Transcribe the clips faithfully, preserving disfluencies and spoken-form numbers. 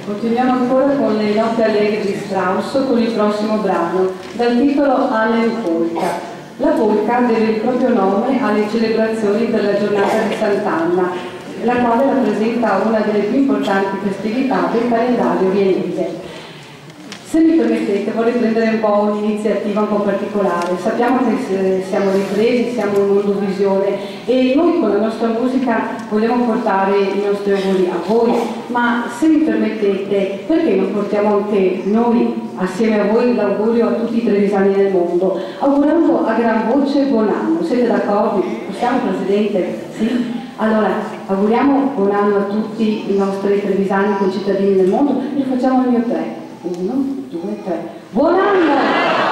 Continuiamo ancora con le note allegre di Strauss con il prossimo brano, dal titolo Allen Polka. La polka deve il proprio nome alle celebrazioni della giornata di Sant'Anna, la quale rappresenta una delle più importanti festività del calendario viennese. Se mi permettete vorrei prendere un po' un'iniziativa un po' particolare. Sappiamo che siamo ripresi, siamo in Mondovisione e noi con la nostra musica vogliamo portare i nostri auguri a voi, ma se mi permettete, perché non portiamo anche noi assieme a voi l'augurio a tutti i trevisani del mondo, augurando a gran voce buon anno? Siete d'accordo? Possiamo, Presidente? Sì? Allora, auguriamo buon anno a tutti i nostri trevisani concittadini del mondo e facciamo il mio tre. Uno, due, tre. Buon anno!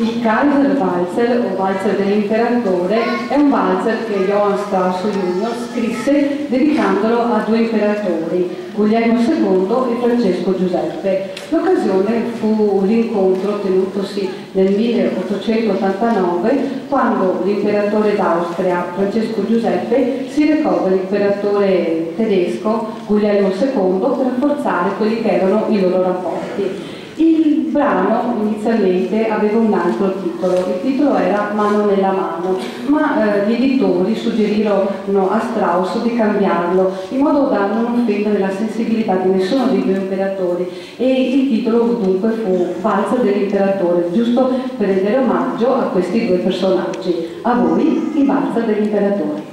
Il Kaiserwalzer o Walzer dell'imperatore è un walzer che Johann Strauss junior scrisse dedicandolo a due imperatori, Guglielmo secondo e Francesco Giuseppe. L'occasione fu l'incontro tenutosi nel milleottocentottantanove, quando l'imperatore d'Austria Francesco Giuseppe si recò dall'imperatore tedesco Guglielmo secondo per rafforzare quelli che erano i loro rapporti. Il brano inizialmente aveva un altro titolo, il titolo era Mano nella mano, ma eh, gli editori suggerirono a Strauss di cambiarlo in modo da non offendere la sensibilità di nessuno dei due imperatori, e il titolo dunque fu Valzer dell'imperatore, giusto per rendere omaggio a questi due personaggi. A voi il Valzer dell'imperatore.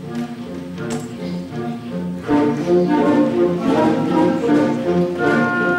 Thank you.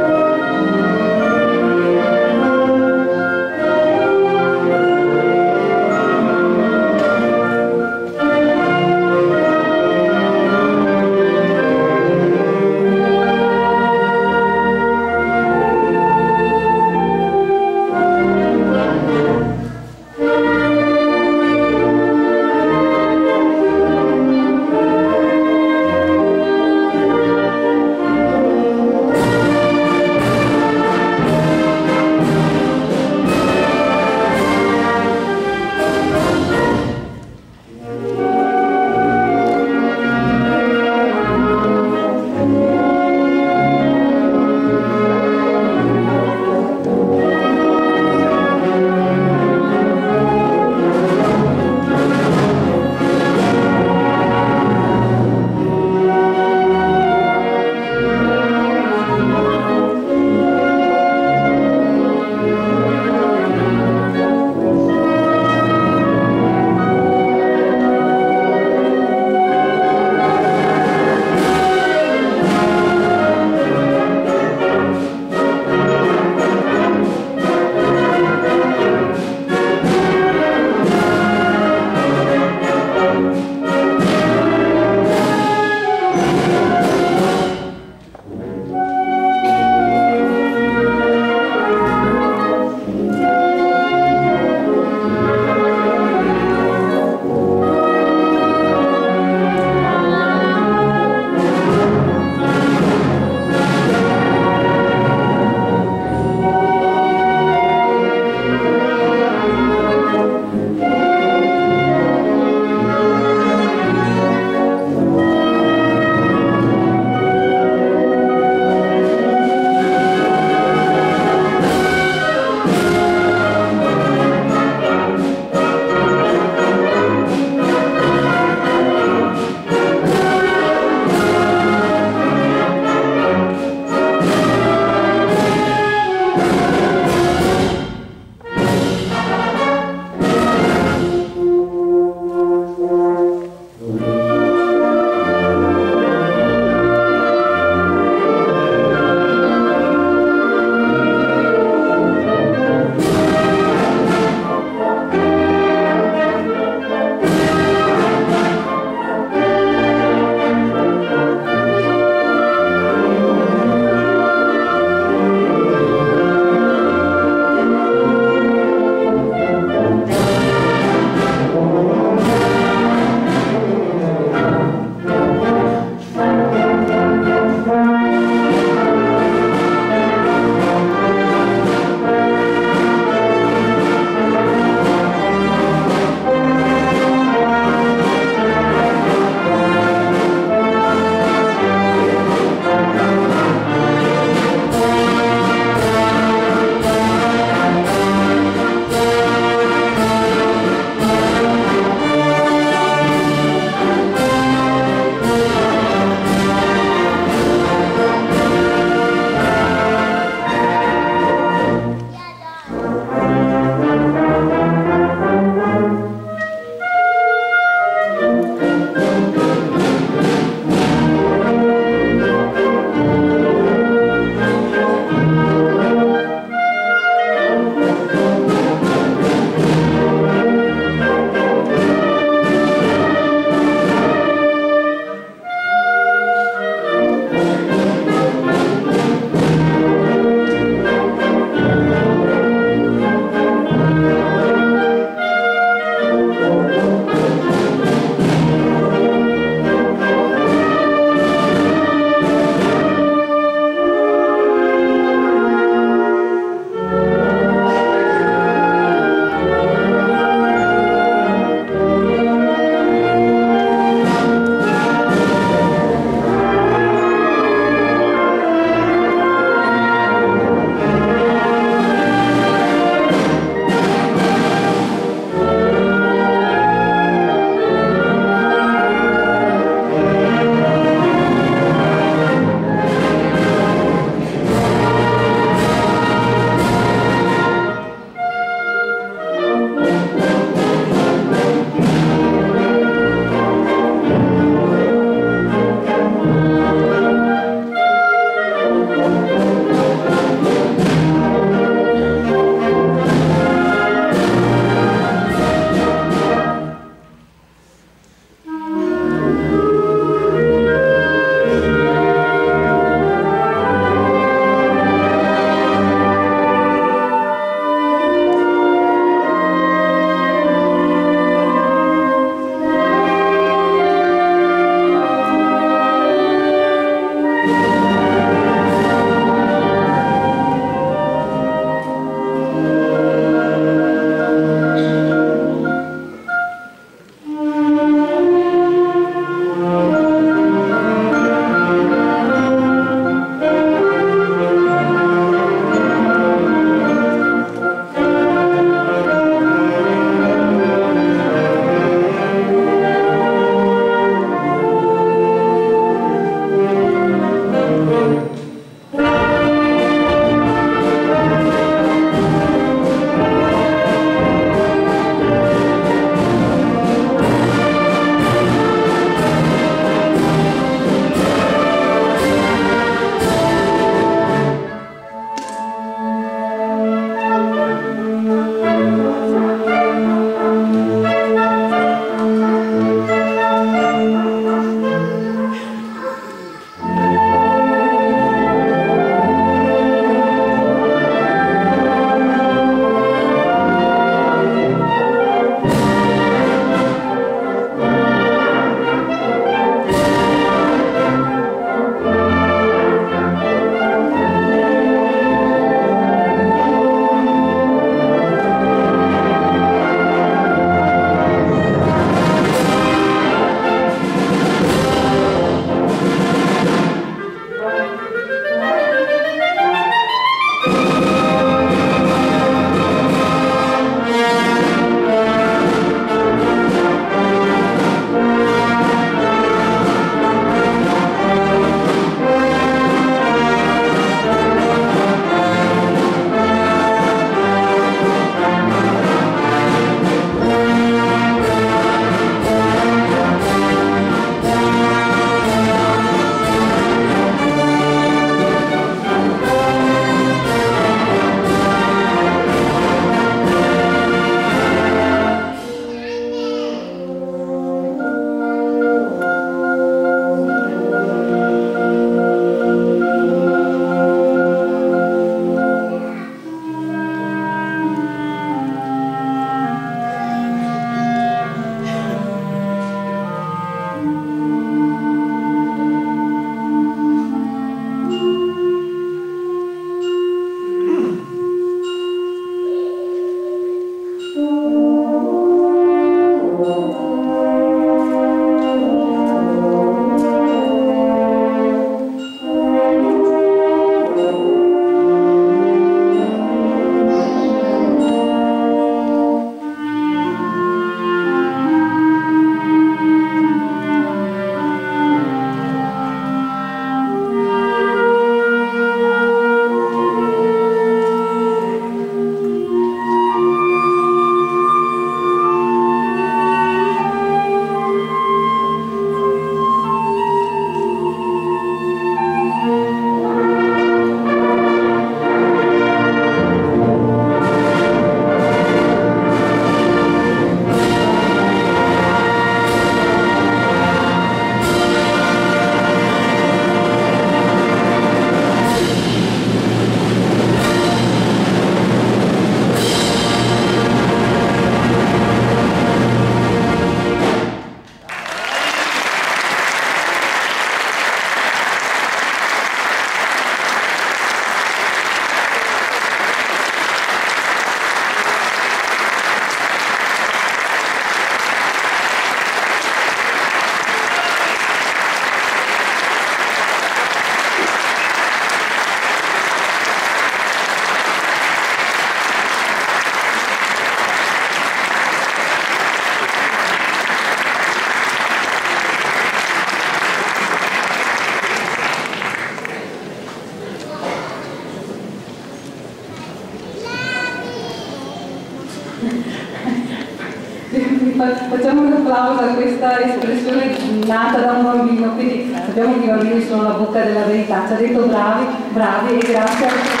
Facciamo un applauso a questa espressione nata da un bambino, quindi sappiamo che i bambini sono la bocca della verità, ci ha detto bravi, bravi e grazie a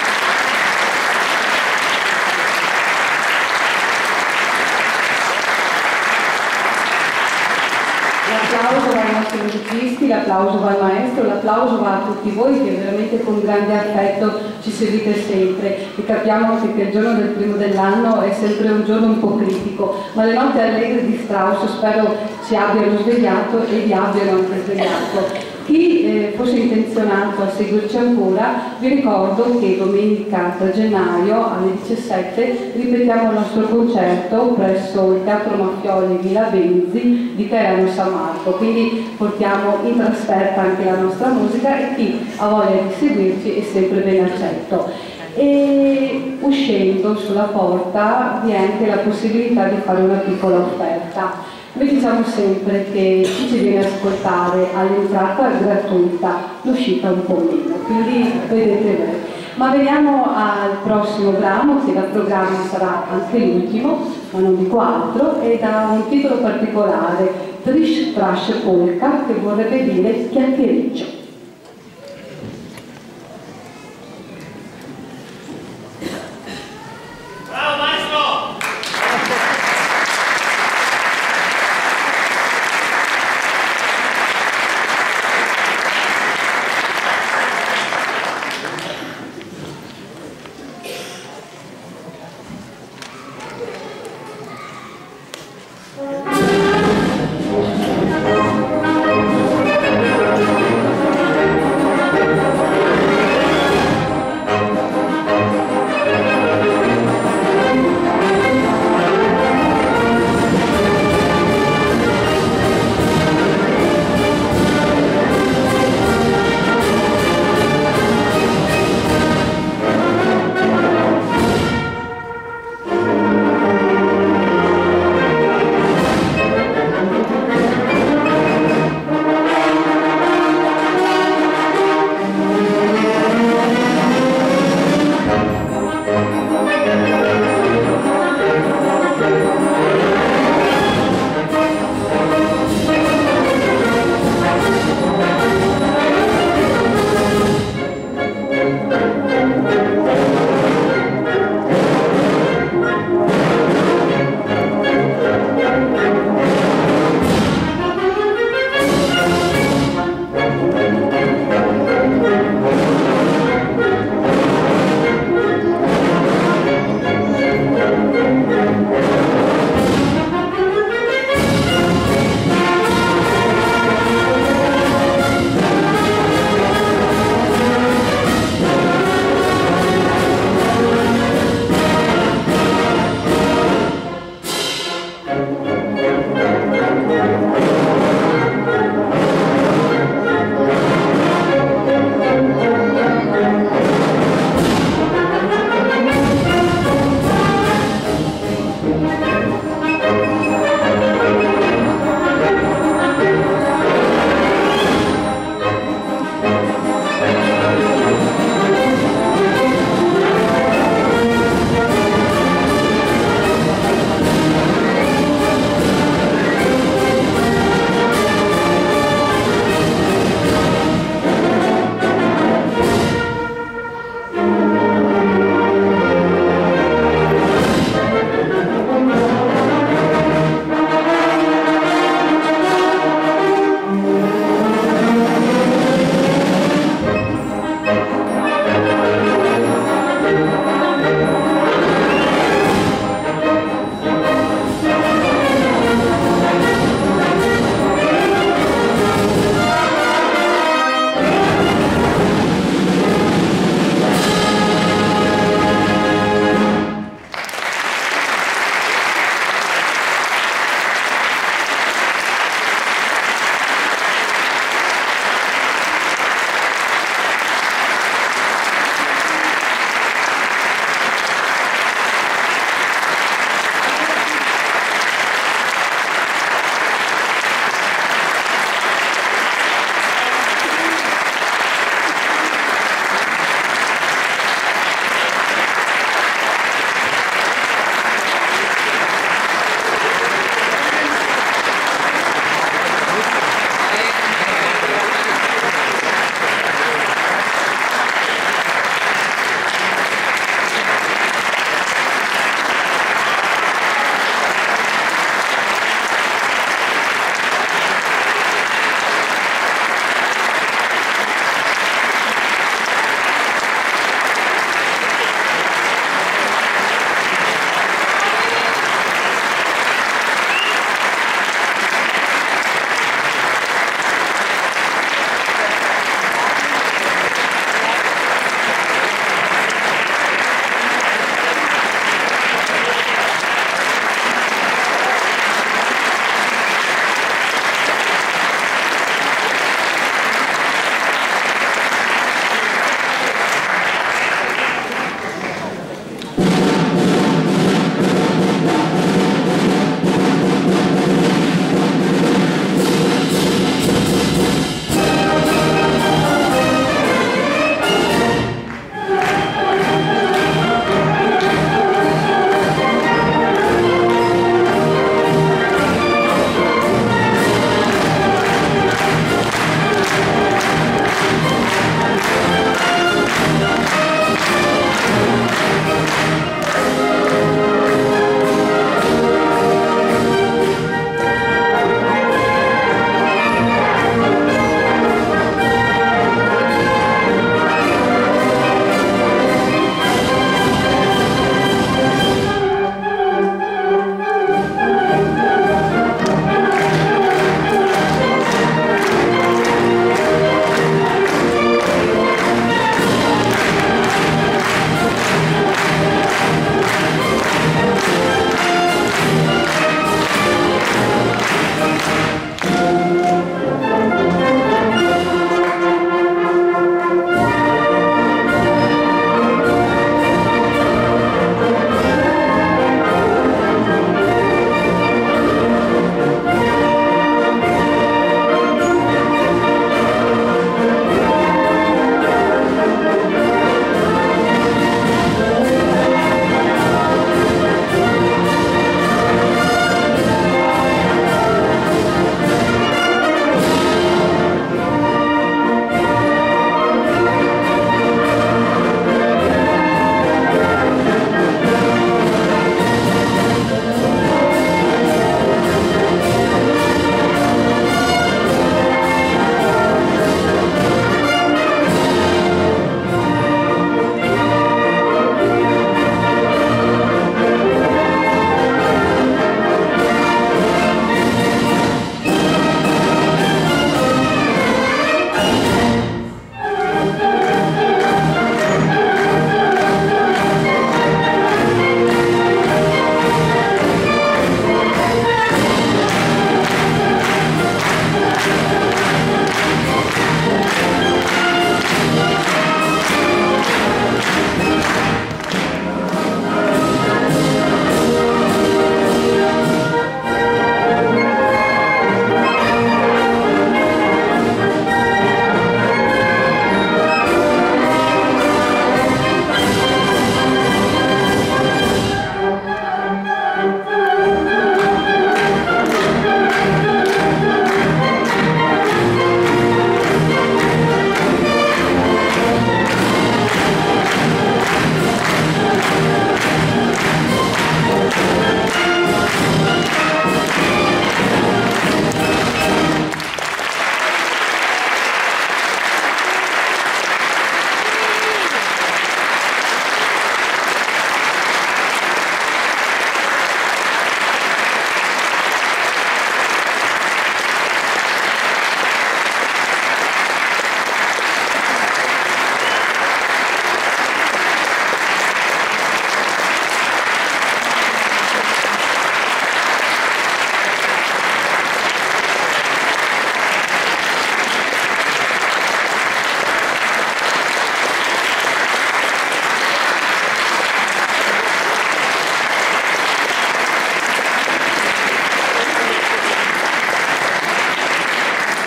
L'applauso va ai nostri musicisti, l'applauso va al maestro, l'applauso va a tutti voi che veramente con grande affetto ci seguite sempre e capiamo che il giorno del primo dell'anno è sempre un giorno un po' critico, ma le note allegre di Strauss spero ci abbiano svegliato e vi abbiano anche svegliato. Chi eh, fosse intenzionato a seguirci ancora, vi ricordo che domenica tre gennaio alle diciassette ripetiamo il nostro concerto presso il Teatro Maffioli Villa Benzi di Caerano San Marco, quindi portiamo in trasferta anche la nostra musica e chi ha voglia di seguirci è sempre ben accetto. E uscendo sulla porta vi è anche la possibilità di fare una piccola offerta. Noi diciamo sempre che chi ci viene a ascoltare all'entrata è gratuita, l'uscita un po' meno, quindi vedete voi. Ma veniamo al prossimo brano, che da programma sarà anche l'ultimo, ma non dico altro, e da un titolo particolare, Trish Trash Polka, che vorrebbe dire chiacchiericcio.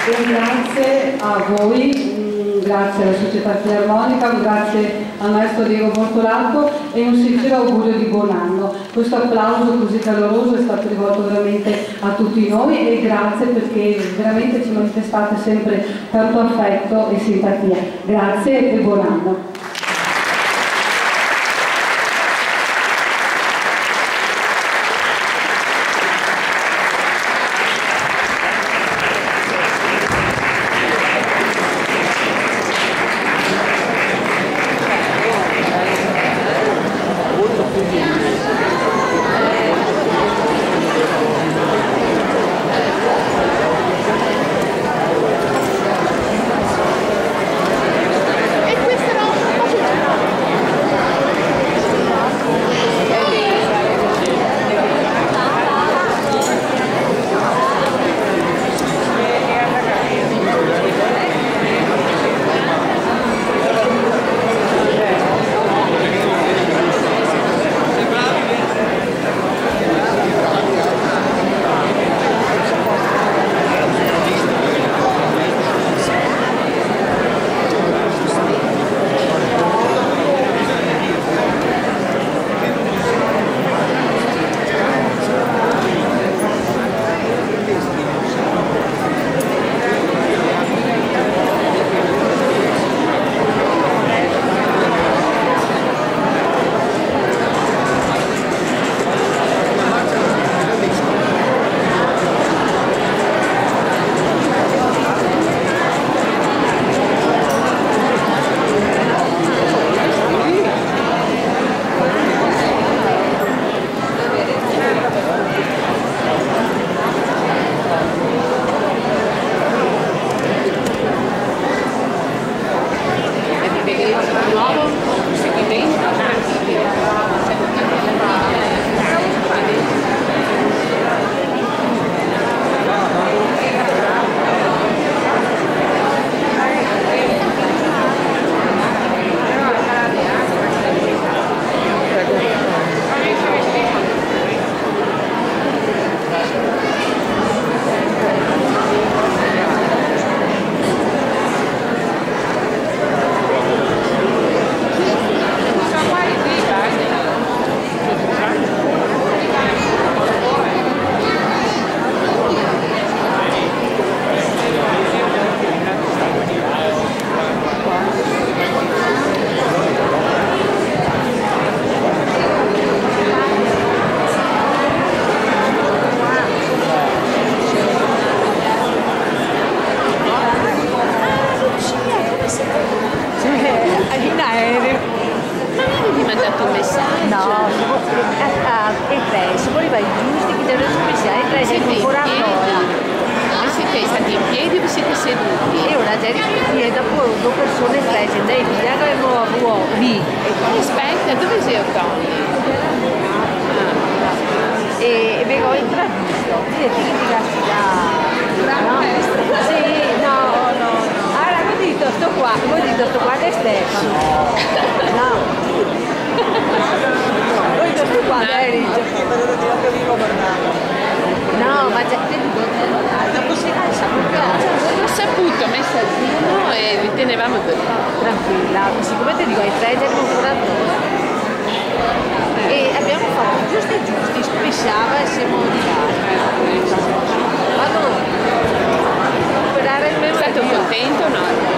E grazie a voi, grazie alla Società Filarmonica, un grazie al maestro Diego Bortolato e un sincero augurio di buon anno. Questo applauso così caloroso è stato rivolto veramente a tutti noi e grazie perché veramente ci manifestate sempre tanto affetto e simpatia. Grazie e buon anno. Stato contento o no?